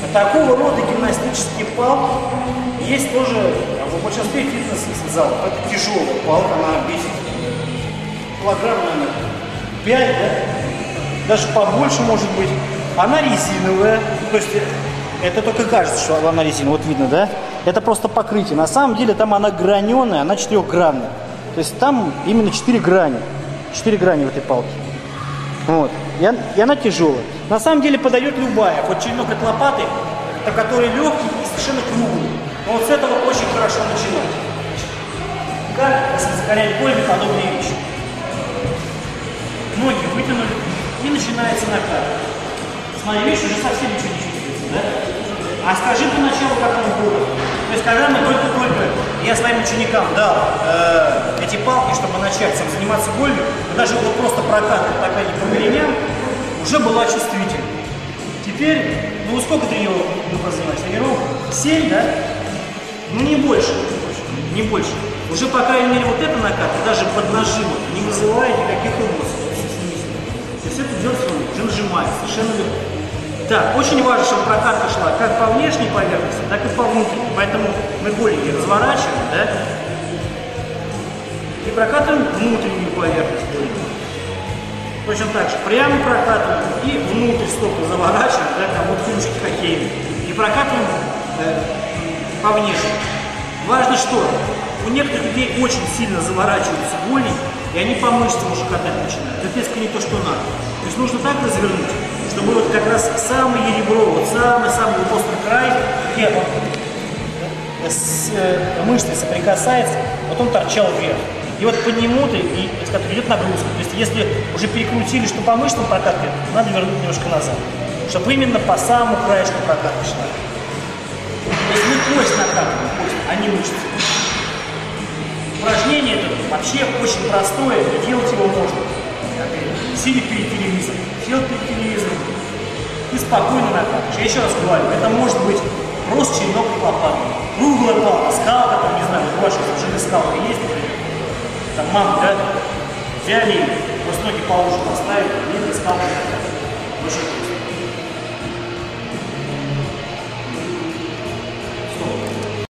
Такого рода гимнастические палки есть тоже в большинстве фитнес-залов. Это тяжелая палка, она весит килограмм, наверное, 5, да? Даже побольше может быть. Она резиновая, то есть это только кажется, что она резиновая, вот видно, да? Это просто покрытие. На самом деле там она граненая, она 4-гранная. То есть там именно 4 грани. 4 грани в этой палке. Вот. И она тяжелая. На самом деле подойдет любая. Вот черенок от лопаты, который легкий и совершенно круглый. Но вот с этого очень хорошо начинать. Как закалять больно, подобные вещи. Ноги вытянули и начинается накат. Смотри, видишь, уже совсем ничего не чувствуется, да? А скажи поначалу, как он был. То есть, когда мы только-только, я своим ученикам дал эти палки, чтобы начать заниматься болью, даже вот просто прокатывать так они по голеням, уже была чувствительна. Теперь, ну сколько тренировок мы занимались? Тренировок 7, да? Ну не больше, не больше. Уже, по крайней мере, вот это накат, даже под нажимом, не вызывает никаких эмоций. То есть это делается уже нажимает, совершенно легко. Так, очень важно, чтобы прокатка шла как по внешней поверхности, так и по внутренней. Поэтому мы голени разворачиваем, да? И прокатываем внутреннюю поверхность голени. Точно так же прямо прокатываем и внутрь стопы заворачиваем, да, как вот клюшки хоккейные. И прокатываем по внешней. Важно, что у некоторых людей очень сильно заворачиваются голени, и они по мышцам уже катать начинают. Это несколько не то, что надо. То есть нужно так развернуть, чтобы вот как раз самое ребро, вот самый-самый острый край, где мышцы соприкасается, вот он торчал вверх. И вот по нему-то идет нагрузка. То есть если уже перекрутили, что по мышцам прокатывает, надо вернуть немножко назад, чтобы именно по самому краешку прокатка шла. То есть мы кость накатываем, кость, а не мышцы. Упражнение это вообще очень простое, и делать его можно. Сидя перед телевизором, сел перед телевизором и спокойно накатываешь. Я еще раз говорю, это может быть просто черенок от лопаты, круглая палка, скалка, там, не знаю, вот ваша железскалка есть, там мама, да, взяли, просто ноги поуже поставили, и скалка накатывали. Очень просто.